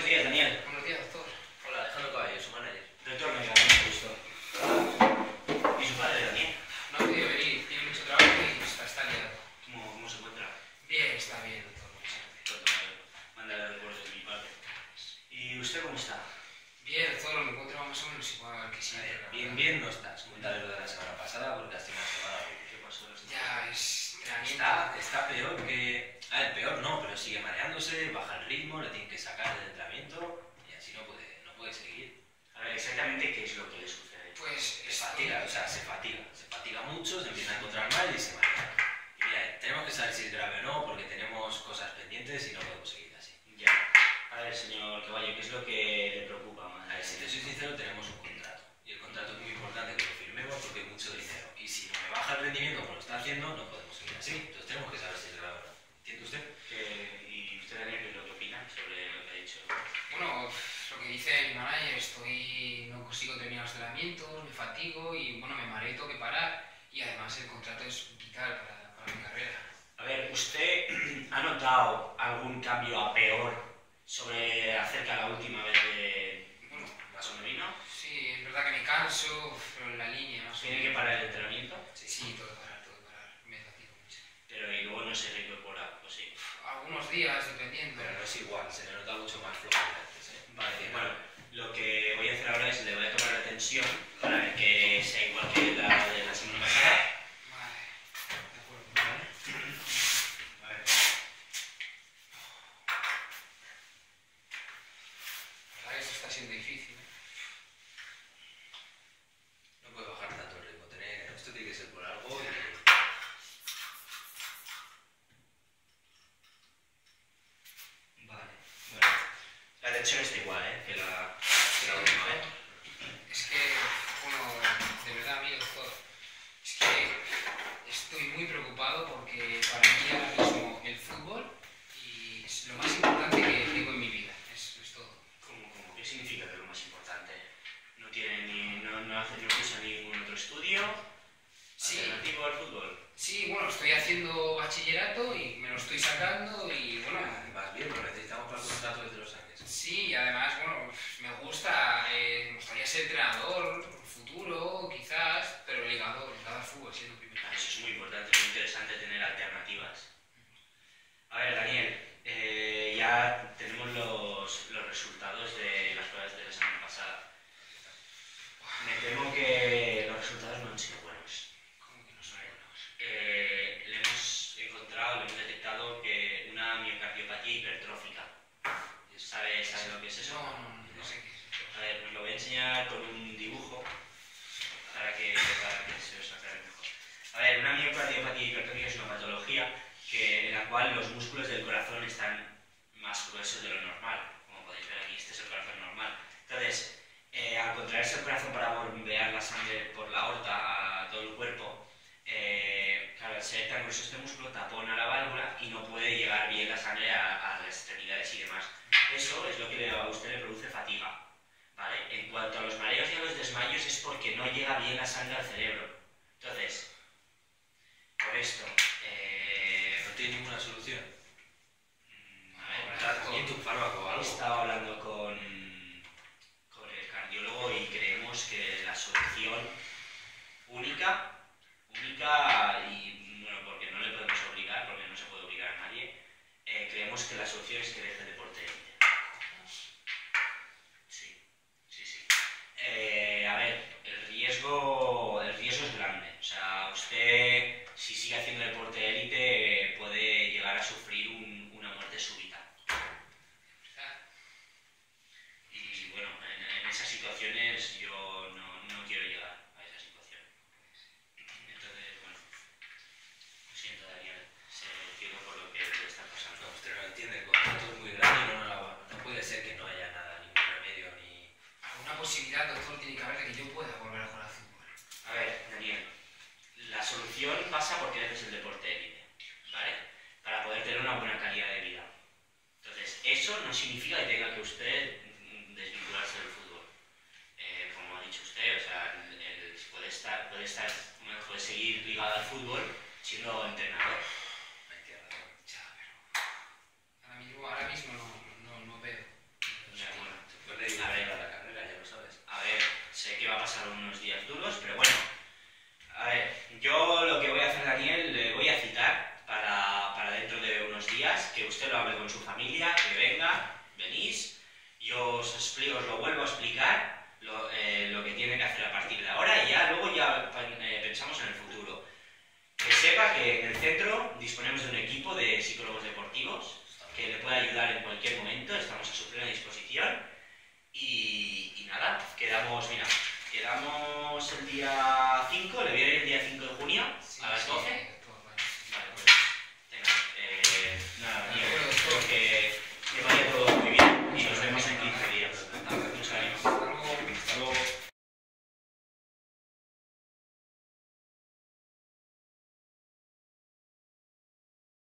días, Daniel. Buenos días, doctor. Hola, Alejandro Caballo, su manager. Doctor, me da mucho gusto. ¿Y su padre, Daniel? No ha podido venir, tiene mucho trabajo y está liado. ¿Cómo se encuentra? Bien, está bien, doctor. Muchas gracias. Mándale recuerdos de mi parte. ¿Y usted cómo está? Bien, doctor, me encuentro más o menos igual que A siempre. ver, la bien, verdad. bien no estás. Cuéntale lo de la semana pasada porque has tenido una semana. ¿Qué pasó la semana pasada? Ya, es entrenamiento. Está peor que... A ver, peor no, pero sigue mareándose, baja el ritmo, le tienen que sacar del entrenamiento y así no puede seguir. A ver, exactamente qué es lo que le sucede. Pues Se fatiga, o sea, se fatiga mucho, se empieza a encontrar mal y se marea. Y mira, tenemos que saber si es grave o no porque tenemos cosas pendientes y no podemos seguir así. Ya. A ver, señor Caballo, ¿qué es lo que le preocupa más? A ver, si te soy sincero, tenemos un contrato. Y el contrato es muy importante que lo firmemos porque es mucho dinero. Y si no me baja el rendimiento como lo está haciendo, no podemos seguir así. Entonces tenemos que saber si es grave o no. ¿Entiende usted? ¿Y usted, Daniel, qué es lo que opina sobre lo que ha dicho? Bueno, lo que dice mi manager, no consigo terminar los entrenamientos, me fatigo y bueno, me mareo, tengo que parar. Y además el contrato es vital para mi carrera. A ver, ¿usted ha notado algún cambio a peor acerca de la última vez Bueno, más o menos vino? sí, es verdad que me canso, pero en la línea más o ¿Tiene que menos. parar el entrenamiento? Sí, tengo que parar, me fatigo mucho. Pero y luego no se reincorpora, ¿o sí? Algunos días, dependiendo. Pero no es igual, se le nota mucho más flojo que antes, ¿eh? Vale, bueno, lo que voy a hacer ahora es le voy a tomar la tensión para ver que sea igual que la de la semana pasada. Vale, de acuerdo. ¿Vale? A ver. La verdad que esto está siendo difícil. No puede bajar tanto el ritmo. Esto tiene que ser por algo y... Vale, bueno. La tensión está igual, que la última vez. Es que, bueno, de verdad, amigo doctor, es que estoy muy preocupado porque para mí ahora mismo el fútbol y es lo más importante que tengo en mi vida. Eso es todo. ¿Cómo? ¿Qué significa que es lo más importante? ¿No cursa ningún otro estudio Sí. alternativo al fútbol? Sí, bueno, estoy haciendo bachillerato y me lo estoy sacando y bueno, Vas bien, lo necesitamos para el contrato desde Los Ángeles. sí, y además, bueno, me gustaría ser entrenador, futuro, quizás, pero ligado al fútbol, siendo primero. Eso es muy importante, es muy interesante tener alternativas. A ver, Daniel, ya tenemos los resultados de las pruebas de la semana pasada. Me temo que los resultados no han sido buenos. ¿Cómo que no son buenos? Le hemos detectado que una miocardiopatía hipertrófica. ¿Sabe lo que es eso? No sé qué es eso. A ver, os lo voy a enseñar con un dibujo para que se os aclare mejor. A ver, una miocardiopatía hipertrófica es una patología en la cual los músculos del corazón están más gruesos de lo normal. Como podéis ver aquí, este es el corazón normal. Entonces, al contraerse el corazón para bombear la sangre por la aorta a todo el cuerpo, claro, al ser tan grueso este músculo tapona la válvula y no puede llegar bien la sangre a las extremidades y demás. Eso es lo que a usted le produce fatiga, ¿vale? En cuanto a los mareos y a los desmayos es porque no llega bien la sangre al cerebro. Entonces, por esto, ¿No tiene ninguna solución? a ¿Tratamiento, un fármaco o he algo? estado hablando con el cardiólogo y creemos que la solución única y bueno, porque no le podemos obligar, porque no se puede obligar a nadie, creemos que la solución es que deje el deporte de élite. Sí. A ver, el riesgo es grande. O sea, usted, si sigue haciendo deporte de élite, puede llegar a sufrir una muerte súbita. Y bueno, en esas situaciones yo no quiero llegar a esa situación. Entonces, bueno, lo siento, Daniel, entiendo por lo que le está pasando. No, usted no lo entiende, el contrato es muy grande y no puede ser que no haya nada, ningún remedio ni... ¿Alguna posibilidad, doctor, tiene que haber de que yo pueda volver a jugar al fútbol? A ver, Daniel, la solución pasa porque dejes el deporte élite, ¿vale? Para poder tener una buena calidad de vida. Entonces, eso no significa que tenga que usted desvincularse del fútbol. Como ha dicho usted, o sea, puede seguir ligado al fútbol siendo entrenador. Ya, pero ahora mismo no veo. Ya. cualquier momento, estamos a su plena disposición. Y nada, quedamos el día